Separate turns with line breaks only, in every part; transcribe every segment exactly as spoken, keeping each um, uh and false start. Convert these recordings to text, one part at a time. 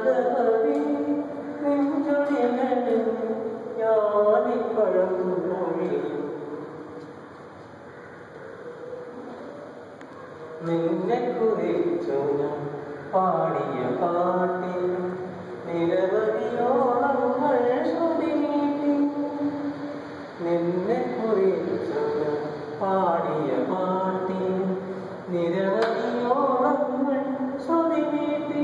അനുരാഗവതി നെഞ്ചൊടികളിൽ ഞാനിപ്പഴം മൊഴി നിന്നെ കുറിച്ചു ഞാൻ പാടിയ പാട്ടിൽ നിരവധിയോളങ്ങൾ ശ്രുതിമീട്ടി നിന്നെ കുറിച്ചു ഞാൻ പാടിയ പാട്ടിൽ നിരവധിയോളങ്ങൾ ശ്രുതിമീട്ടി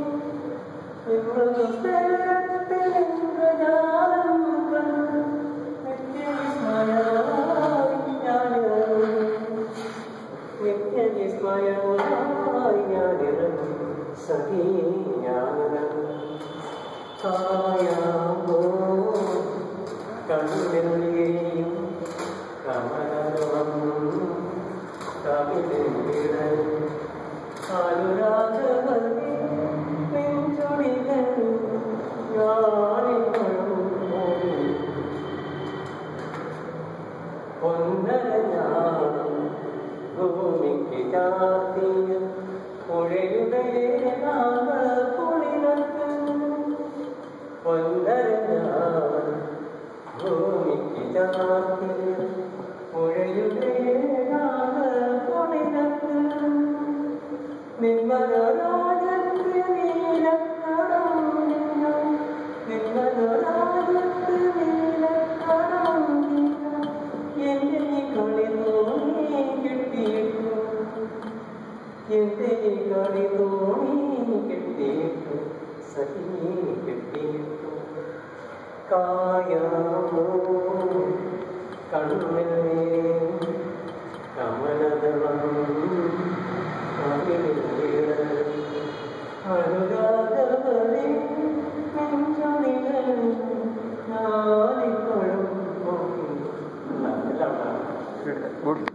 ഇന്ദ്രജാലങ്ങൾ നിത്യവിസ്മയമായി ഞാനിറങ്ങി നിത്യവിസ്മയമായി ഞാനിറങ്ങി സഖീ ഞാനിറങ്ങി കായാമോ കണ്ണിലെയും കമലം കവിതയിടൽ അനുരാഗവതി നെഞ്ചൊടികൾ ഞാനിപ്പഴും ഒന്നര ഞാനും ഭൂമിക്ക് കാത്തിയ പുഴയുടെ പൊളിനത്ത് ഒന്നര ഞാൻ ഭൂമിക്ക് കാത്തിയ പുഴയുടെ പൊളിനത്ത് നിന്മനോരാജത്ത് നീലക്കടം നിന്മനോരാജത്ത് നീലക്കടം എന്റെ ഈ കളി തോണി കെട്ടിയിട്ടു എന്റെ ഈ കളി തോണി കെട്ടിയിട്ടു സഖീ കെട്ടിയിട്ടു കായാമോ കണ്ണിലേ കമലദളം അനുരാഗവതി നെഞ്ചൊടികൾ ഞാനിപ്പഴും നോക്കി.